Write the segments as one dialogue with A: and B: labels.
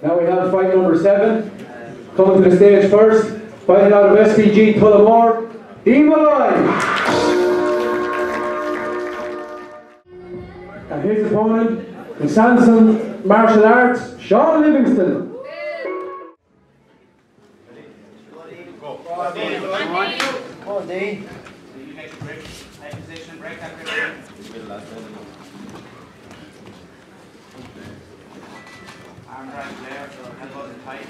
A: Now we have fight number 7. Coming to the stage first, fighting out of SPG Tullamore, Evil Eye. And his opponent, the Sanson Martial Arts, Sean Livingston.
B: Go on, Dean.
C: You make a grip, take position, break that grip. Arm right there, so elbows in tight.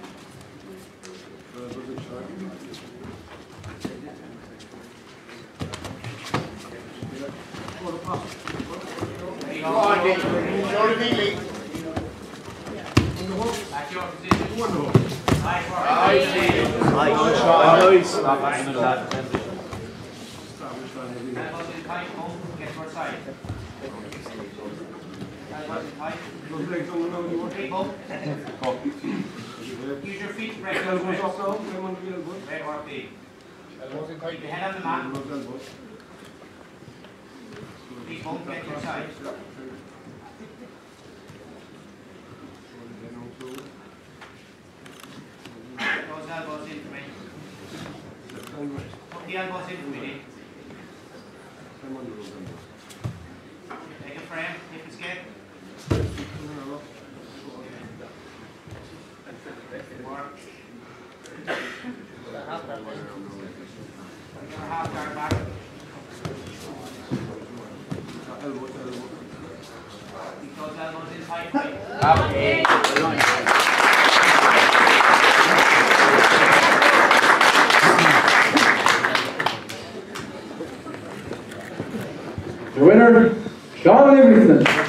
C: Go on, Dean. Show the knee. Back your position. Nice work. Nice. Back in the middle of that. Elbows in tight, home, get to our side. Elbows in tight. Keep up. Use your feet to break those ribs. Great work, Dee. Keep your head on the mat. Keep up, get to your side. Those elbows in for me. Put the elbows in for me, Dee. Take a frame, hip and skip. Work. Your half guard back. Keep those elbows in tight.
A: The winner, Sean Livingston.